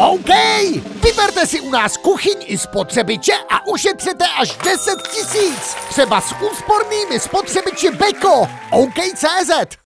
OK! Vyberte si u nás kuchyň i spotřebiče a ušetřete až 10 000. Třeba s úspornými spotřebiči Beko. OK.cz